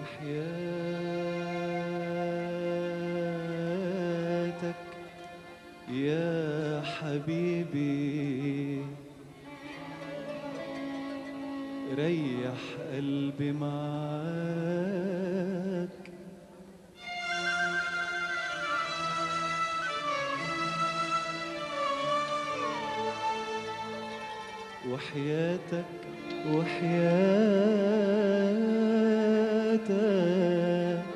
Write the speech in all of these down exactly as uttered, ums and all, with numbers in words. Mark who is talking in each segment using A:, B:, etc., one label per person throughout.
A: وحياتك يا حبيبي ريح قلبي معاك، وحياتك وحياتك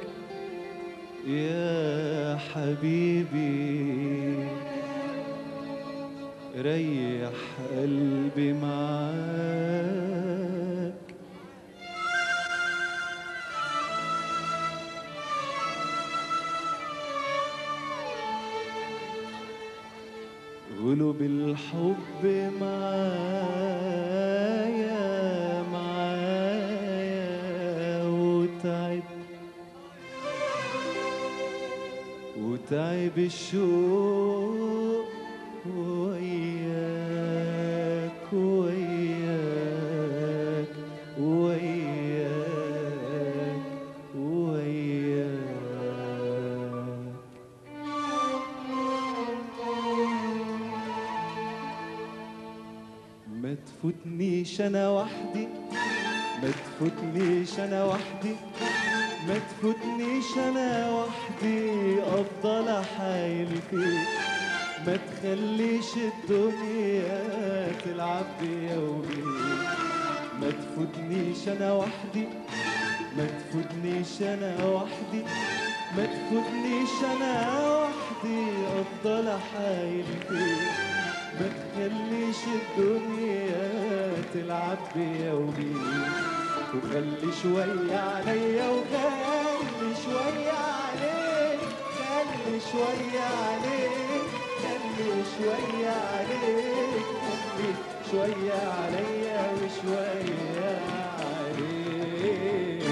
A: يا حبيبي ريح قلبي معاك، قلوب الحب معايا معايا وتعب وتعب الشوق وياك وياك وياك وياك ما تفوتنيش انا وحدي، ما تفوتنيش انا وحدي، ما تفوتنيش انا وحدي افضل احايل فيك، ما تخليش الدنيا تلعب بيا وبيك، ما تفوتنيش انا وحدي، ما تفوتنيش انا وحدي، ما تفوتنيش انا وحدي افضل احايل فيك، ما تخليش الدنيا تلعب بيا وبيك، وخلي شوية عليا وخلي شوية عليك، خلي شوية عليك، خلي شوية عليك، خلي شوية عليا وشوية عليك.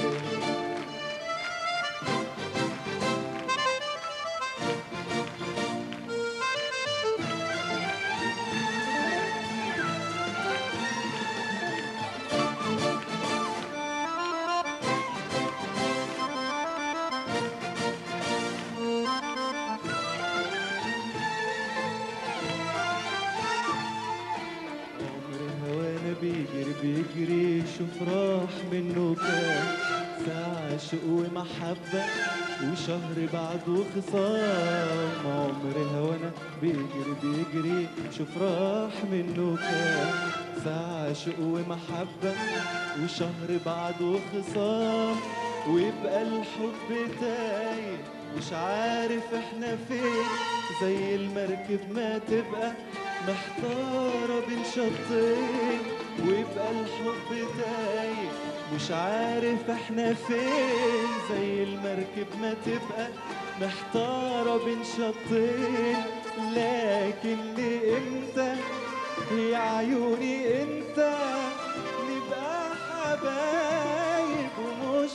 A: بيجري بيجري شوف راح منه كام ساعة شوق ومحبة وشهر بعده خصام، عمر هوانا بيجري بيجري شوف راح منه كام ساعة شوق ومحبة وشهر بعده خصام، ويبقى الحب تايه مش عارف احنا فين، زي المركب ما تبقى محتارة بين شطين، ويبقى الحب تايه مش عارف احنا فين، زي المركب ما تبقى محتارة بين شطين، لكن لإمتى يا عيوني انت نبقى حبايب ومش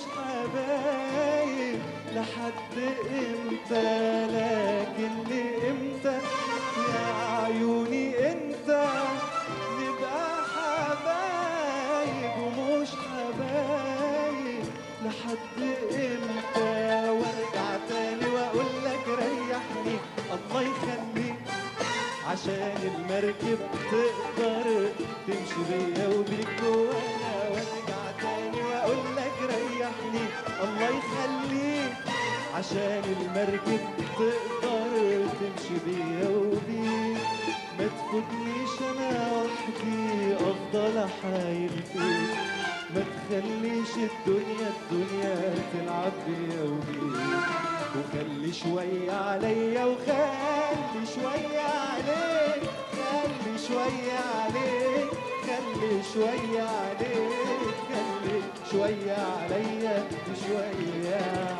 A: حبايب لحد امتى، لكن لإمتى يا عيوني انت نبقى حبايب ومش حبايب لحد امتى، وارجع تاني واقول لك ريحني الله يخليك عشان المركب تقدر تمشي بيا وبيك جوانا، وارجع تاني واقول لك ريحني الله يخليك عشان المركب تقدر تمشي بيا وبيك، ما تفوتنيش انا وحدي افضل احايل فيك، ما تخليش الدنيا الدنيا تلعب بيا وبيك، وخلي شوية عليا وخلي شوية عليك، خلي شوية عليك، خلي شوية عليك، خلي شوية عليا وشوية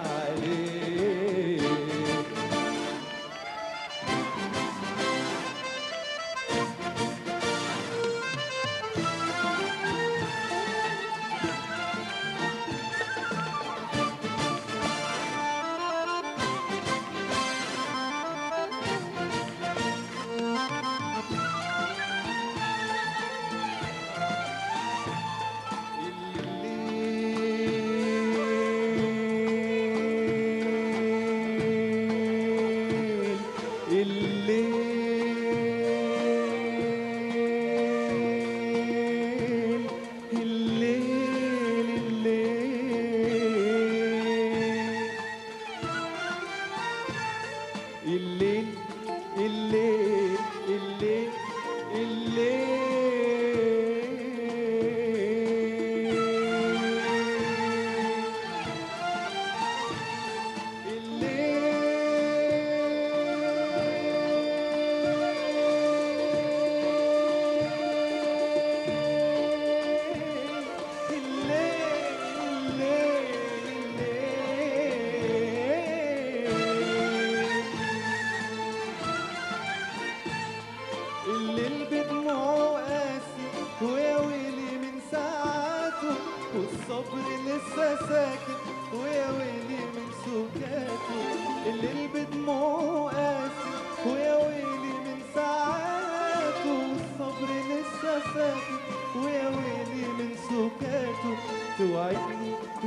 A: عليك.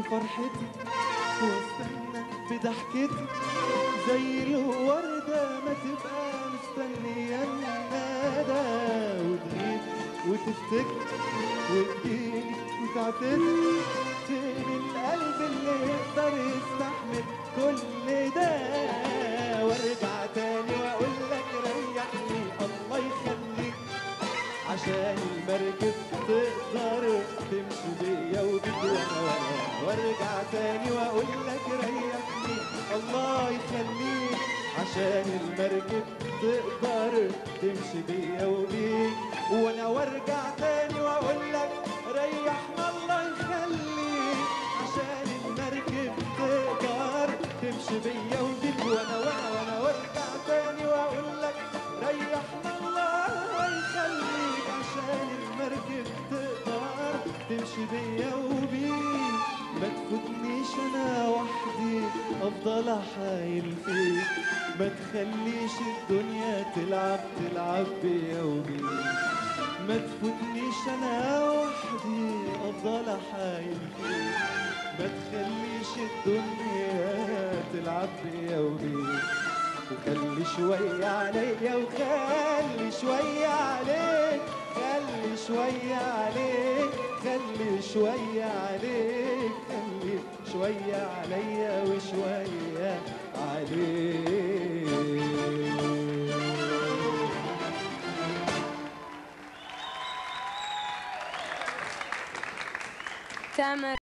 A: فرحتي واستنى بضحكتي زي الوردة ما تبقى مستنية الندى وتغيب وتفتكر وتجيلي وتعتذر فين القلب اللي يقدر يستحمل كل ده وارجع تاني واقول لك ريحني الله يخليك عشان المركب تقدر تمشي بيا وبيك وانا وانا وارجع تاني واقول لك ريحني الله يخليك عشان المركب تقدر تمشي بيا وبيك وانا وارجع تاني واقول لك ريحنا الله يخليك عشان المركب تقدر تمشي بيا وبيك وانا وانا وانا وارجع تاني واقول لك ريحنا الله يخليك عشان المركب تقدر تمشي بيا وبيك ما تفوتنيش انا وحدي افضل احايل فيك ما تخليش الدنيا تلعب تلعب بيا وبيك ما تفوتنيش انا وحدي افضل احايل فيك ما تخليش الدنيا تلعب بيا وبيك وخلي شوية عليا وخلي شوية عليك خلي شوية عليك خلي شوية عليك خلي شوية عليا وشوية عليك
B: تامر.